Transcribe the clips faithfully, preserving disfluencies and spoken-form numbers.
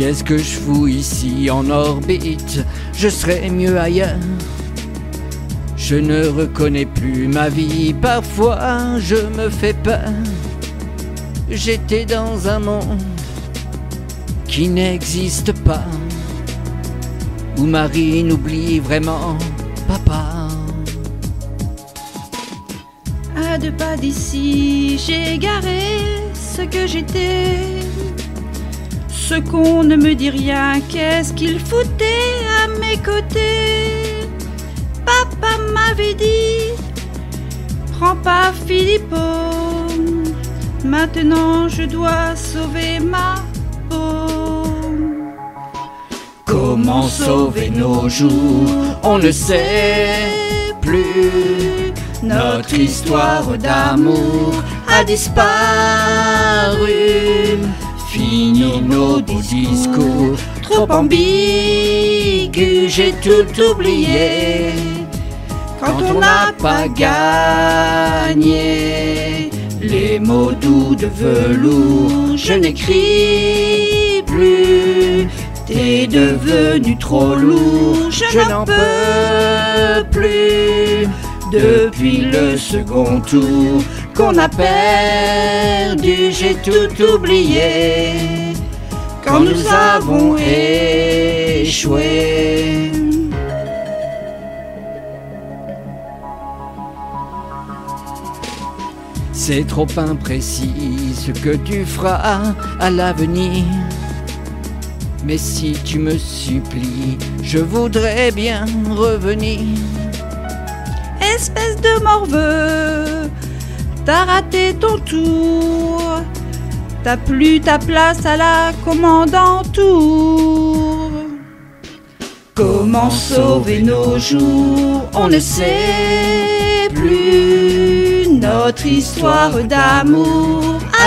Qu'est-ce que je fous ici en orbite? Je serais mieux ailleurs. Je ne reconnais plus ma vie, parfois je me fais peur. J'étais dans un monde qui n'existe pas, où Marine oublie vraiment papa. À deux pas d'ici, j'ai garé ce que j'étais. Ce qu'on ne me dit rien, qu'est-ce qu'il foutait à mes côtés? Papa m'avait dit, prends pas Philippot, maintenant je dois sauver ma peau. Comment sauver nos jours? On ne sait plus. Notre histoire d'amour a disparu. Fini nos beaux discours, trop ambigus, j'ai tout oublié. Quand on n'a pas gagné les mots doux de velours, je n'écris plus. T'es devenu trop lourd, je n'en peux plus. Depuis le second tour qu'on a perdu, j'ai tout oublié. Quand nous avons échoué. C'est trop imprécis ce que tu feras à l'avenir. Mais si tu me supplies, je voudrais bien revenir. Espèce de morveux, t'as raté ton tour, t'as plus ta place à la commandantour. Comment sauver nos jours? On ne sait plus. Notre histoire d'amour a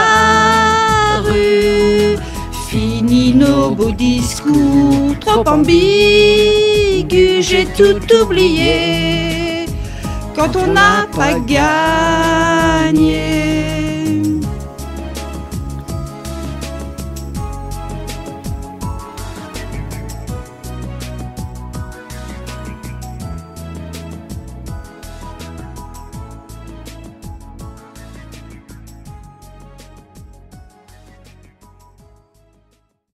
disparu. Fini nos beaux discours, trop ambigus, j'ai tout oublié. Quand on n'a pas gagné